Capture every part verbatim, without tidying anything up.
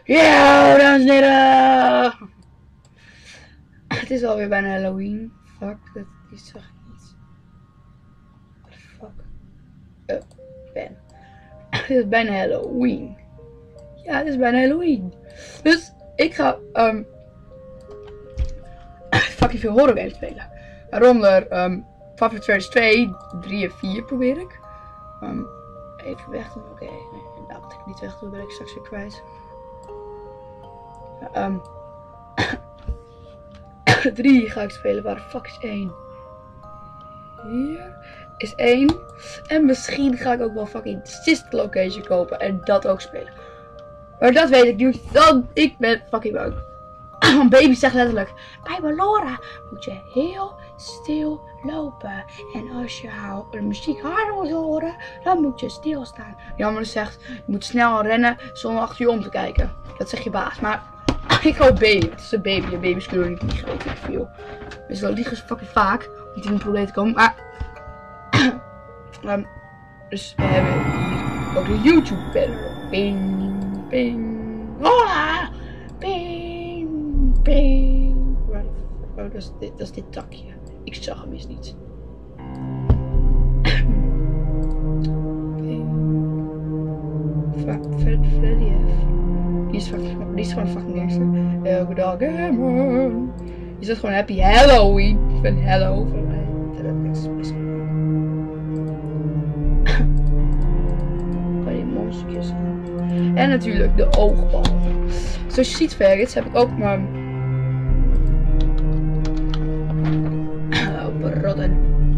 Ja, dames en heren! Het is alweer bijna Halloween. Fuck, dat die zag ik niet. What the fuck? Oh, Ben. Het is bijna Halloween. Ja, het is bijna Halloween. Dus ik ga um, fucking veel horror games spelen. Waaronder um, Five Nights at Freddy's twee, drie en vier probeer ik. Um, even weg doen. Oké, okay. Nee, nou, wat ik niet weg doe, ben ik straks weer kwijt. Um, drie ga ik spelen. Waar de fuck is één? Hier is één. En misschien ga ik ook wel fucking Sister Location kopen en dat ook spelen. Maar dat weet ik niet. Dan ik ben fucking bang. Want baby zegt letterlijk: bij Ballora moet je heel stil lopen. En als je de muziek harder wil horen, dan moet je stilstaan. Jammer zegt: je moet snel rennen zonder achter je om te kijken. Dat zegt je baas. Maar ik hoop baby. Het is een baby. En baby's kunnen niet liegen. Weet ik veel. Dus dan liegen ze fucking vaak. Niet in een probleem te komen. Maar um, dus we hebben hier ook de YouTube panel. Ping, ping. Ah, ping, ping. Oh, dat is dit, dat is dit takje. Ik zag hem eens niet. Freddy F. Die is, fucking, die is gewoon fucking eerste. Elke dag gamen. Je zegt gewoon Happy Halloween. Ik ben Hello voor mij. Kan je monstertjes. En natuurlijk de oogbal. Zoals je ziet, Ferrits, heb ik ook mijn oh, brodden.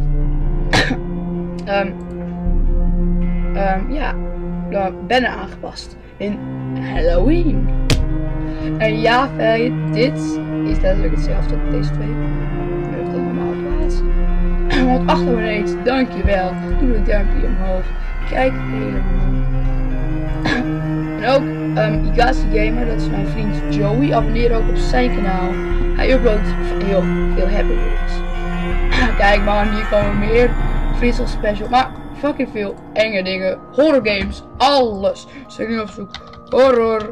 um, um, ja, dan ben er aangepast in Halloween. En ja, Ferrits, dit is letterlijk hetzelfde als deze twee. Nu heeft het normaal plaats. honderdachtennegentig, dankjewel. Doe een duimpje omhoog. Kijk helemaal. En ook um, Igasi Gamer, dat is mijn vriend Joey. Abonneer ook op zijn kanaal. Hij uploadt heel veel happy video's. Kijk man, hier komen meer Frizzle special. Maar fucking veel enge dingen. Horror games, alles. Dus ik nu op zoek. Horror.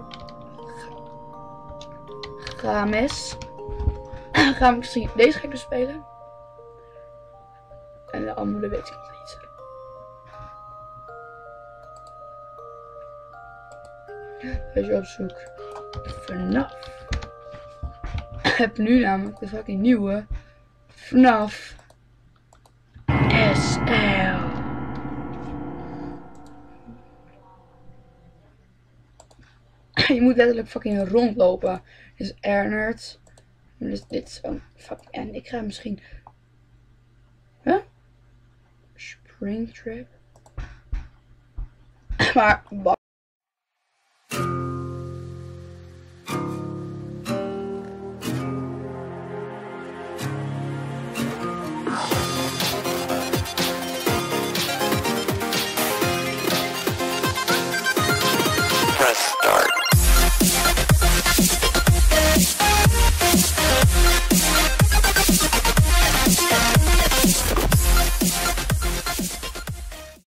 Games. Ga ik misschien deze ga ik dus spelen. En de andere weet ik nog niet. Als je op zoek F NAF. Ik heb nu namelijk de fucking nieuwe F NAF S L. Je moet letterlijk fucking rondlopen. Dus Ernert. Dus dit is zo'n fucking. En ik ga misschien. Huh? Springtrap. Maar